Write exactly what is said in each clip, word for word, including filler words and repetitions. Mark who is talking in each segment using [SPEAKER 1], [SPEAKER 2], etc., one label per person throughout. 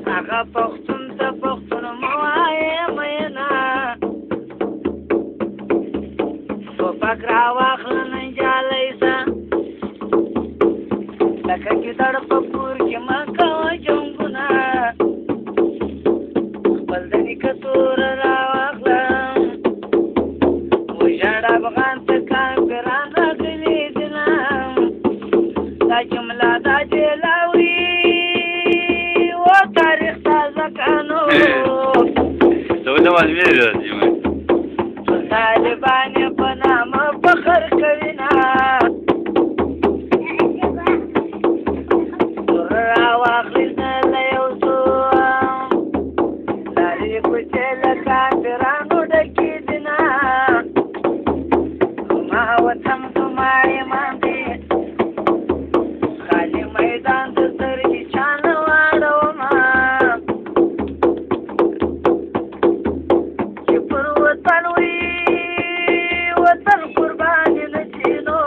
[SPEAKER 1] هغه پښتون ته پښتون مه وایې میینه ټوپک راواخله ننجالۍ شه لکه ګیدړ په کور کې مه کوه جنګونه خپل د نیکه توره راواخله وژاړه افغان ته کافران راغلي دینه دا جمله دا جلاوي و تاریخ تازه کانو طالبان یې په نامه فخر کوي نه توره راواخلي نه له یو څو لارې کوڅې له کافرانو ډکې دي نه زما وطن زما ایمان دی خالي میدان ته سترګې چا نه واړومه چې پر وطن وي وطن قرباني نه چینو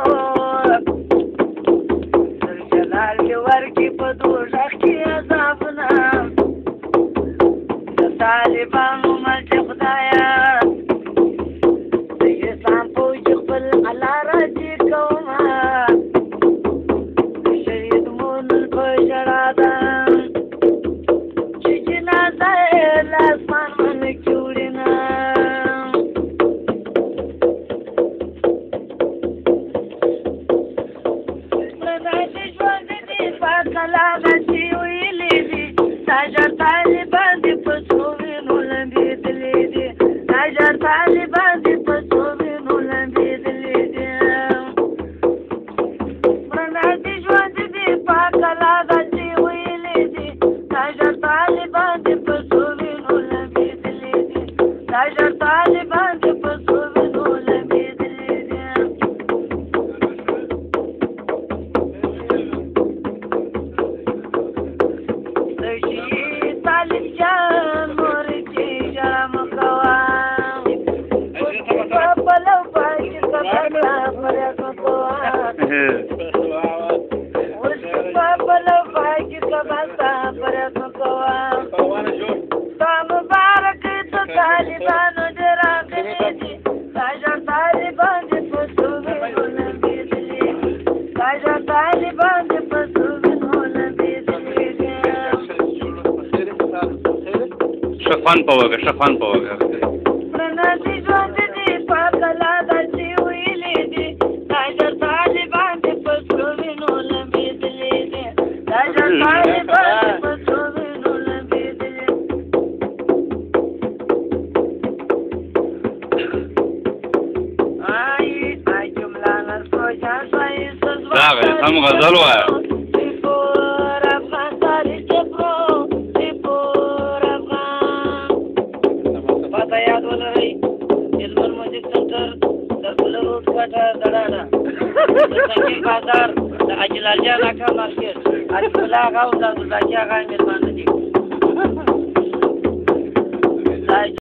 [SPEAKER 1] تر جلال کې ورکې په دوزخ کې عذابونه د طالبانو ملچ خدایه د اسلام فوج خپل الله راضي کومه د شهید مونږ په ژړا ده چې جنازه یې له اسمان باندې کې وړي نه کلاغه چې ویلې دي تاجر طالبان دي په څو وینو لمبېدلې دي تاجر طالبان دي په څو وینو لمبېدلې دي مړه دي ژوند دي په کلاغه چې ویلې دي تاجر طالبان دي په څو وینو لمبېدلې دي تاجر طالبان دي په څو وینو لمبېدلې دي طالب جان مور چې ژړا مه کوه په پلو باندې کبسا فریاد مه کوه اوس په پلو باندې کبسا فریاد مه کوه ستا مبارک ته طالبانو دې راغلي دي تاجر طالبان دې په څو وینو لمبېدلي تاجر طالبان دې په څو وینو لمبېدلي دي
[SPEAKER 2] شخوان په وګه شخوان په وګه
[SPEAKER 1] پرنا دي ژوند دي په کلاغه چې ویلې دي تاجر طالبان دې په څو وینو لمبېدلي دي تاجر طالبان دې په څو وینو لمبېدلي آی آی جمله نه سوچا سوی سزوا
[SPEAKER 2] دا هم غزل وایه
[SPEAKER 1] یاد ولرئ علم موزیک سنټر د ګله روډ کوټه دړاډه د سنګي بازار د اجلال جان اکا مارکیټ اجل الله غو د عبدالله جان میرمن دي